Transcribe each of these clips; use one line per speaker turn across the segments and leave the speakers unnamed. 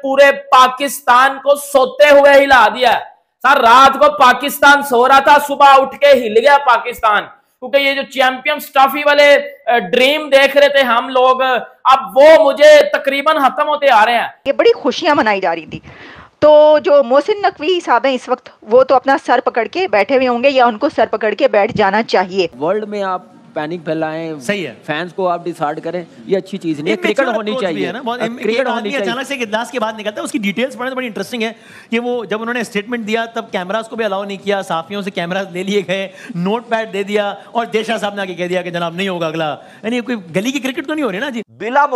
पूरे पाकिस्तान को सोते हुए हिला दिया। सर रात को पाकिस्तान सो रहा था, सुबह उठ के हिल गया पाकिस्तान, क्योंकि ये जो चैंपियंस ट्रॉफी वाले ड्रीम देख रहे थे हम लोग, अब वो मुझे तकरीबन खत्म होते आ रहे हैं।
ये बड़ी खुशियां मनाई जा रही थी। तो जो मोहसिन नकवी साहब हैं इस वक्त, वो तो अपना सर पकड़ के बैठे हुए होंगे, या उनको सर पकड़ के बैठ जाना चाहिए।
वर्ल्ड में आप पैनिक फैलाएं,
सही है,
फैंस को आप डिसार्ड करें, ये अच्छी चीज नहीं है। क्रिकेट होनी चाहिए ना,
क्रिकेट होनी चाहिए। अचानक से इजलास के बाद निकलता है, उसकी डिटेल्स पढ़ने तो बड़ी इंटरेस्टिंग है कि वो जब उन्होंने स्टेटमेंट दिया तब कैमरास को भी अलाउ नहीं किया, साफियों से कैमरा ले लिए गए, नोट पैड दे दिया और देशा साहब ने आके कह दिया कि जनाब नहीं होगा अगला। यानी कोई गली की क्रिकेट तो नहीं हो रही ना जी।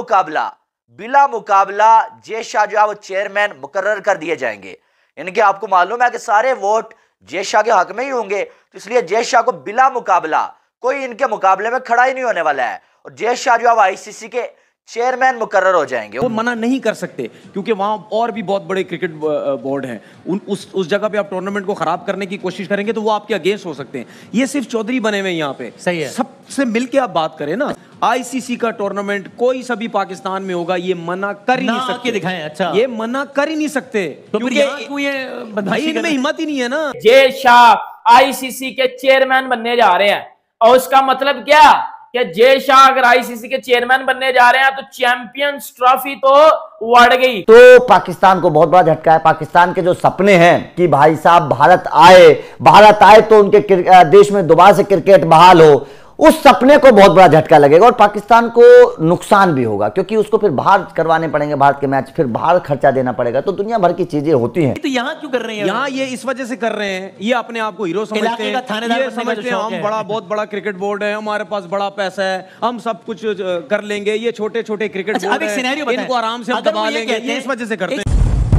बिला मुकाबला जे शाह जो है वो चेयरमैन मुकर्रर कर दिए जाएंगे। इनके आपको मालूम है कि सारे वोट जे शाह के हक में ही होंगे, तो इसलिए जे शाह को बिला मुकाबला कोई इनके मुकाबले में खड़ा ही नहीं होने वाला है, और जे शाह जो है आईसीसी के चेयरमैन मुकर्रर हो जाएंगे।
वो मना नहीं कर सकते क्योंकि वहां और भी बहुत बड़े क्रिकेट बोर्ड हैं। उस जगह पे आप टूर्नामेंट को खराब करने की कोशिश करेंगे तो वो आपके अगेंस्ट हो सकते हैं। ये सिर्फ चौधरी बने हुए यहाँ पे,
सही है,
सबसे मिलके आप बात करें ना। आईसीसी का टूर्नामेंट कोई सा भी पाकिस्तान में होगा, ये मना कर ही नहीं सकते।
दिखाएं, अच्छा
ये मना कर ही नहीं सकते,
तो
क्योंकि भाई इनमें हिम्मत ही नहीं है ना।
जे शाह आईसीसी के चेयरमैन बनने जा रहे हैं, और उसका मतलब क्या कि जे शाह अगर आईसीसी के चेयरमैन बनने जा रहे हैं तो चैंपियंस ट्रॉफी तो उड़ गई।
तो पाकिस्तान को बहुत बड़ा झटका है। पाकिस्तान के जो सपने हैं कि भाई साहब भारत आए तो उनके देश में दोबारा से क्रिकेट बहाल हो, उस सपने को बहुत बड़ा झटका लगेगा और पाकिस्तान को नुकसान भी होगा, क्योंकि उसको फिर बाहर करवाने पड़ेंगे भारत के मैच, फिर बाहर खर्चा देना पड़ेगा। तो दुनिया भर की चीजें होती हैं।
तो यहाँ क्यों कर रहे हैं?
यहाँ ये इस वजह से कर रहे हैं, ये अपने आप को हीरो समझते हैं, ये समझते हैं हम बहुत बड़ा क्रिकेट बोर्ड है, हमारे पास बड़ा पैसा है, हम सब कुछ कर लेंगे। ये छोटे छोटे क्रिकेट बोर्ड है, इनको आराम से दबा लेंगे, ये इस वजह से करते हैं।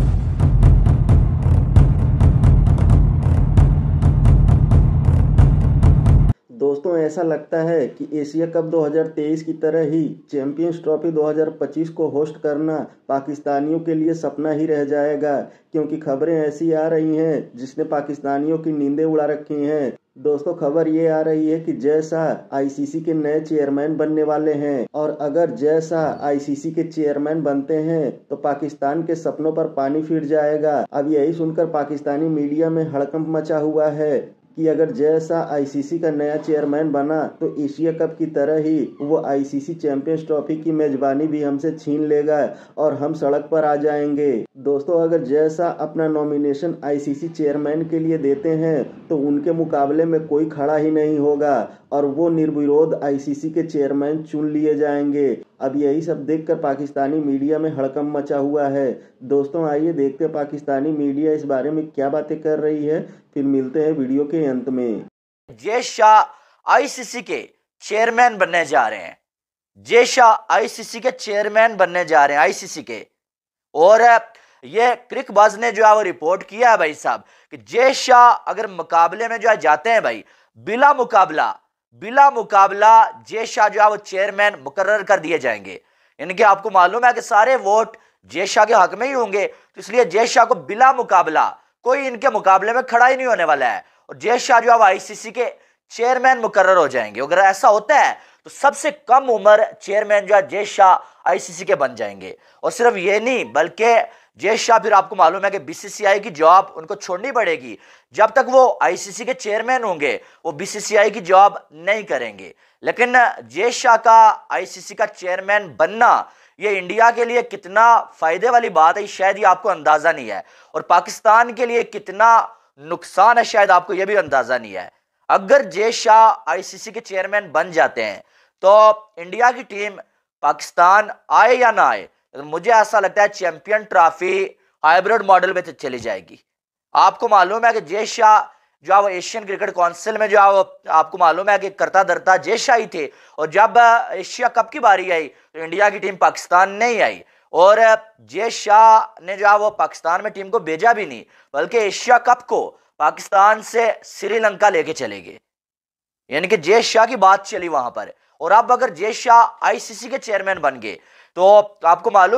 दोस्तों ऐसा लगता है कि एशिया कप 2023 की तरह ही चैंपियंस ट्रॉफी 2025 को होस्ट करना पाकिस्तानियों के लिए सपना ही रह जाएगा, क्योंकि खबरें ऐसी आ रही हैं जिसने पाकिस्तानियों की नींदें उड़ा रखी हैं। दोस्तों खबर ये आ रही है कि जय शाह आईसीसी के नए चेयरमैन बनने वाले हैं, और अगर जय शाह आईसीसी के चेयरमैन बनते हैं तो पाकिस्तान के सपनों पर पानी फिर जाएगा। अब यही सुनकर पाकिस्तानी मीडिया में हड़कंप मचा हुआ है कि अगर जय शाह आईसीसी का नया चेयरमैन बना तो एशिया कप की तरह ही वो आईसीसी चैंपियंस ट्रॉफी की मेजबानी भी हमसे छीन लेगा और हम सड़क पर आ जाएंगे। दोस्तों अगर जय शाह अपना नॉमिनेशन आईसीसी चेयरमैन के लिए देते हैं तो उनके मुकाबले में कोई खड़ा ही नहीं होगा और वो निर्विरोध आईसीसी के चेयरमैन चुन लिए जाएंगे। अब यही सब देखकर पाकिस्तानी मीडिया में हड़कंप मचा हुआ है। दोस्तों आइए देखते हैं पाकिस्तानी मीडिया इस बारे में क्या बातें कर रही है, फिर मिलते हैं वीडियो के अंत में।
जय शाह आईसीसी के चेयरमैन बनने जा रहे हैं। जय शाह आईसीसी के चेयरमैन बनने जा रहे हैं आईसीसी के, और ये क्रिकबाज ने जो है वो रिपोर्ट किया है भाई साहब कि जय शाह अगर मुकाबले में जो है जाते हैं भाई, बिला मुकाबला जय शाह जो है वो चेयरमैन मुकर्रर कर दिए जाएंगे। इनके आपको मालूम है कि सारे वोट जय शाह के हक में ही होंगे, तो इसलिए जय शाह को बिला मुकाबला कोई इनके मुकाबले में खड़ा ही नहीं होने वाला है, और जय शाह जो है आईसीसी के चेयरमैन मुकर्रर हो जाएंगे। अगर ऐसा होता है तो सबसे कम उम्र चेयरमैन जो है जय शाह आईसीसी के बन जाएंगे। और सिर्फ ये नहीं बल्कि जय शाह फिर आपको मालूम है कि बीसीसीआई की जॉब उनको छोड़नी पड़ेगी। जब तक वो आईसीसी के चेयरमैन होंगे वो बीसीसीआई की जॉब नहीं करेंगे। लेकिन जय शाह का आईसीसी का चेयरमैन बनना ये इंडिया के लिए कितना फायदे वाली बात है शायद ये आपको अंदाजा नहीं है, और पाकिस्तान के लिए कितना नुकसान है शायद आपको यह भी अंदाजा नहीं है। अगर जय शाह आईसीसी के चेयरमैन बन जाते हैं तो इंडिया की टीम पाकिस्तान आए या ना आए, तो मुझे ऐसा लगता है चैंपियन ट्रॉफी हाइब्रिड मॉडल में चली जाएगी। आपको मालूम है कि जय शाह जो है वो एशियन क्रिकेट काउंसिल में जो है वो आपको मालूम है कि करता धरता जय शाह ही थे, और जब एशिया कप की बारी आई तो इंडिया की टीम पाकिस्तान नहीं आई, और जय शाह ने जो है वो पाकिस्तान में टीम को भेजा भी नहीं, बल्कि एशिया कप को पाकिस्तान से श्रीलंका लेके चले गए। यानी कि जय शाह की बात चली वहां पर। और अब अगर जय शाह आईसीसी के चेयरमैन बन गए तो आपको मालूम है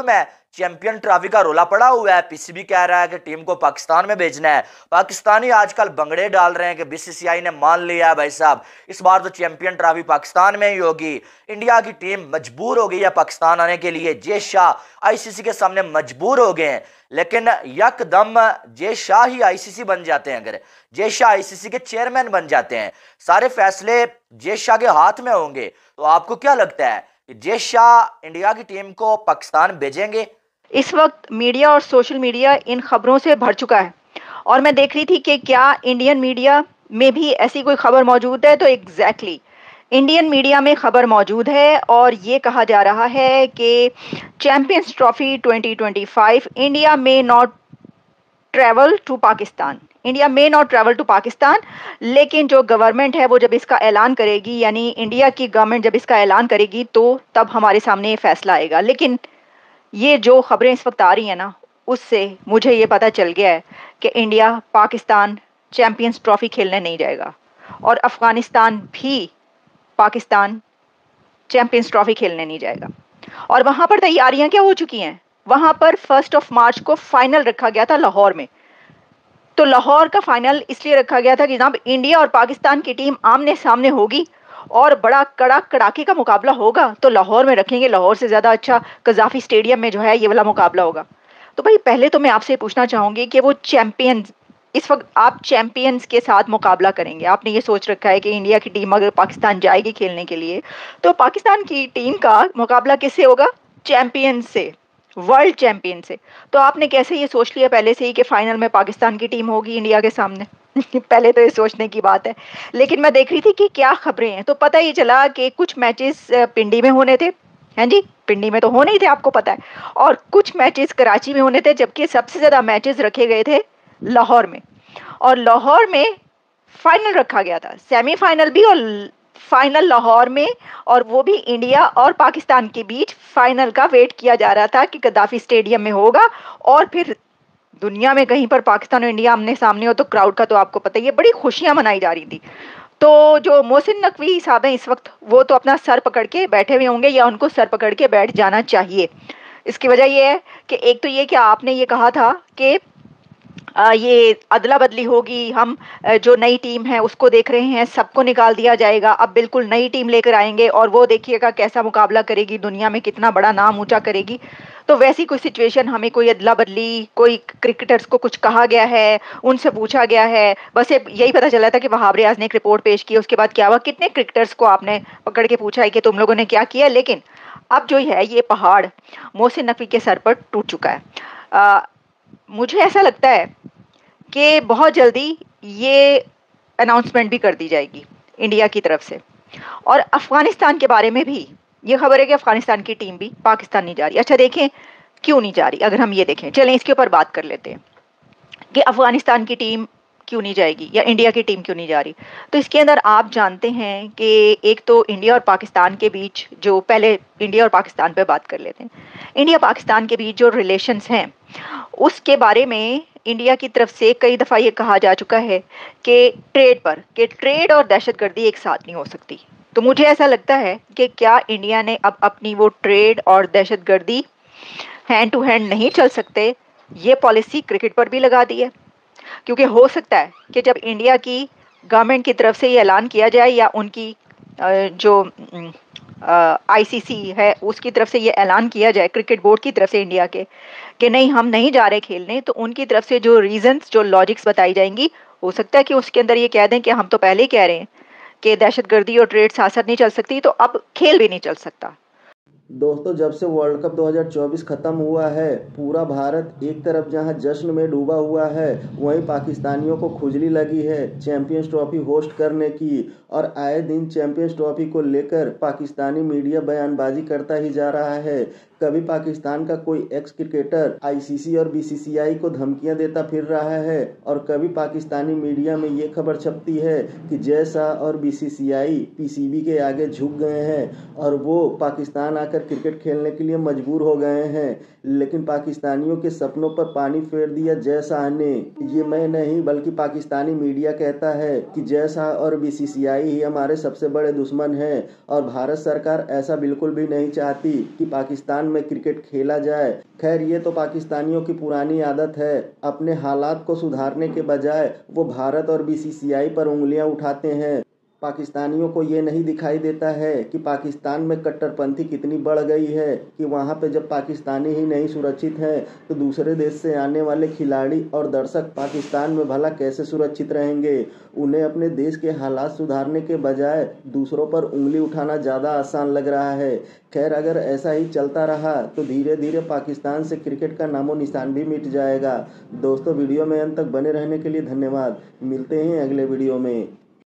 चैंपियन ट्रॉफी का रोला पड़ा हुआ है। पीसीबी कह रहा है कि टीम को पाकिस्तान में भेजना है। पाकिस्तानी आजकल बंगड़े डाल रहे हैं कि बीसीसीआई ने मान लिया है भाई साहब इस बार तो चैंपियन ट्रॉफी पाकिस्तान में ही होगी। इंडिया की टीम मजबूर हो गई है पाकिस्तान आने के लिए। जय शाह आईसीसी के सामने मजबूर हो गए हैं, लेकिन यकदम जय शाह ही आईसीसी बन जाते हैं। अगर जय शाह आईसीसी के चेयरमैन बन जाते हैं, सारे फैसले जय शाह के हाथ में होंगे, तो आपको क्या लगता है कि जय शाह इंडिया की टीम को पाकिस्तान भेजेंगे?
इस वक्त मीडिया और सोशल मीडिया इन खबरों से भर चुका है और मैं देख रही थी कि क्या इंडियन मीडिया में भी ऐसी कोई खबर मौजूद है। तो एग्जैक्टली इंडियन मीडिया में खबर मौजूद है और ये कहा जा रहा है कि चैंपियंस ट्रॉफी 2025 इंडिया में not travel to Pakistan, India में नॉट ट्रैवल टू पाकिस्तान। लेकिन जो गवर्नमेंट है वो जब इसका ऐलान करेगी, यानी इंडिया की गवर्नमेंट जब इसका ऐलान करेगी तो तब हमारे सामने ये फैसला आएगा। लेकिन ये जो खबरें इस वक्त आ रही हैं ना, उससे मुझे ये पता चल गया है कि इंडिया पाकिस्तान चैंपियंस ट्रॉफी खेलने नहीं जाएगा और अफ़गानिस्तान भी पाकिस्तान चैंपियंस ट्रॉफी खेलने नहीं जाएगा। और वहाँ पर तैयारियाँ क्या हो चुकी हैं, वहाँ पर 1 मार्च को फाइनल रखा गया था लाहौर में। तो लाहौर का फाइनल इसलिए रखा गया था कि जनाब इंडिया और पाकिस्तान की टीम आमने सामने होगी और बड़ा कड़ाके का मुकाबला होगा, तो लाहौर में रखेंगे। लाहौर से ज़्यादा अच्छा कज़ाफ़ी स्टेडियम में जो है ये वाला मुकाबला होगा। तो भाई पहले तो मैं आपसे पूछना चाहूँगी कि वो चैंपियंस, इस वक्त आप चैंपियंस के साथ मुकाबला करेंगे, आपने ये सोच रखा है कि इंडिया की टीम अगर पाकिस्तान जाएगी खेलने के लिए तो पाकिस्तान की टीम का मुकाबला किससे होगा? चैंपियंस से, वर्ल्ड चैंपियन से। तो आपने कैसे ये सोच लिया पहले से ही कि फाइनल में पाकिस्तान की टीम होगी इंडिया के सामने? पहले तो ये सोचने की बात है। लेकिन मैं देख रही थी कि क्या खबरें हैं, तो पता ही चला कि कुछ मैचेस पिंडी में होने थे। हैं जी, पिंडी में तो होने ही थे, आपको पता है। और कुछ मैचेस कराची में होने थे, जबकि सबसे ज़्यादा मैचेस रखे गए थे लाहौर में। और लाहौर में फाइनल रखा गया था, सेमीफाइनल भी और फाइनल लाहौर में, और वो भी इंडिया और पाकिस्तान के बीच फाइनल का वेट किया जा रहा था कि गद्दाफी स्टेडियम में होगा। और फिर दुनिया में कहीं पर पाकिस्तान और इंडिया आमने सामने हो तो क्राउड का तो आपको पता ही है, बड़ी खुशियां मनाई जा रही थी। तो जो मोहसिन नकवी साहब हैं इस वक्त, वो तो अपना सर पकड़ के बैठे हुए होंगे या उनको सर पकड़ के बैठ जाना चाहिए। इसकी वजह ये है कि एक तो ये कि आपने ये कहा था कि ये अदला बदली होगी, हम जो नई टीम है उसको देख रहे हैं, सबको निकाल दिया जाएगा, अब बिल्कुल नई टीम लेकर आएंगे और वो देखिएगा कैसा मुकाबला करेगी, दुनिया में कितना बड़ा नाम ऊंचा करेगी। तो वैसी कोई सिचुएशन, हमें कोई अदला बदली, कोई क्रिकेटर्स को कुछ कहा गया है, उनसे पूछा गया है, बस यही पता चला था कि वहाब रियाज ने एक रिपोर्ट पेश की। उसके बाद क्या हुआ, कितने क्रिकेटर्स को आपने पकड़ के पूछा है कि तुम लोगों ने क्या किया। लेकिन अब जो है ये पहाड़ मोहसिन नकवी के सर पर टूट चुका है। मुझे ऐसा लगता है कि बहुत जल्दी ये अनाउंसमेंट भी कर दी जाएगी इंडिया की तरफ से। और अफ़गानिस्तान के बारे में भी ये खबर है कि अफ़गानिस्तान की टीम भी पाकिस्तान नहीं जा रही। अच्छा देखें क्यों नहीं जा रही, अगर हम ये देखें, चलें इसके ऊपर बात कर लेते हैं कि अफ़गानिस्तान की टीम क्यों नहीं जाएगी या इंडिया की टीम क्यों नहीं जा रही। तो इसके अंदर आप जानते हैं कि एक तो इंडिया और पाकिस्तान के बीच जो, पहले इंडिया और पाकिस्तान पे बात कर लेते हैं, इंडिया पाकिस्तान के बीच जो रिलेशंस हैं उसके बारे में इंडिया की तरफ से कई दफ़ा ये कहा जा चुका है कि ट्रेड और दहशतगर्दी एक साथ नहीं हो सकती। तो मुझे ऐसा लगता है कि क्या इंडिया ने अब अपनी वो ट्रेड और दहशतगर्दी हैंड टू हैंड नहीं चल सकते, ये पॉलिसी क्रिकेट पर भी लगा दी है। क्योंकि हो सकता है कि जब इंडिया की गवर्नमेंट की तरफ से ये ऐलान किया जाए या उनकी जो आईसीसी है उसकी तरफ से ये ऐलान किया जाए, क्रिकेट बोर्ड की तरफ से इंडिया के, कि नहीं हम नहीं जा रहे खेलने, तो उनकी तरफ से जो रीजंस, जो लॉजिक्स बताई जाएंगी, हो सकता है कि उसके अंदर ये कह दें कि हम तो पहले ही कह रहे हैं कि दहशतगर्दी और ट्रेड साथ साथ नहीं चल सकती, तो अब खेल भी नहीं चल सकता।
दोस्तों, जब से वर्ल्ड कप 2024 खत्म हुआ है, पूरा भारत एक तरफ जहां जश्न में डूबा हुआ है, वहीं पाकिस्तानियों को खुजली लगी है चैंपियंस ट्रॉफी होस्ट करने की। और आए दिन चैंपियंस ट्रॉफी को लेकर पाकिस्तानी मीडिया बयानबाजी करता ही जा रहा है। कभी पाकिस्तान का कोई एक्स क्रिकेटर आईसीसी और बीसीसीआई को धमकियां देता फिर रहा है, और कभी पाकिस्तानी मीडिया में ये खबर छपती है कि जय शाह और बीसीसीआई पीसीबी के आगे झुक गए हैं और वो पाकिस्तान आकर क्रिकेट खेलने के लिए मजबूर हो गए हैं। लेकिन पाकिस्तानियों के सपनों पर पानी फेर दिया जय शाह ने। ये मैं नहीं बल्कि पाकिस्तानी मीडिया कहता है कि जय शाह और बीसीसीआई ही हमारे सबसे बड़े दुश्मन हैं, और भारत सरकार ऐसा बिल्कुल भी नहीं चाहती कि पाकिस्तान में क्रिकेट खेला जाए। खैर ये तो पाकिस्तानियों की पुरानी आदत है, अपने हालात को सुधारने के बजाय वो भारत और बीसीसीआई पर उंगलियां उठाते हैं। पाकिस्तानियों को ये नहीं दिखाई देता है कि पाकिस्तान में कट्टरपंथी कितनी बढ़ गई है कि वहाँ पे जब पाकिस्तानी ही नहीं सुरक्षित हैं तो दूसरे देश से आने वाले खिलाड़ी और दर्शक पाकिस्तान में भला कैसे सुरक्षित रहेंगे। उन्हें अपने देश के हालात सुधारने के बजाय दूसरों पर उंगली उठाना ज़्यादा आसान लग रहा है। खैर अगर ऐसा ही चलता रहा तो धीरे धीरे पाकिस्तान से क्रिकेट का नामो निशान भी मिट जाएगा। दोस्तों वीडियो में अंत तक बने रहने के लिए धन्यवाद। मिलते हैं अगले वीडियो में।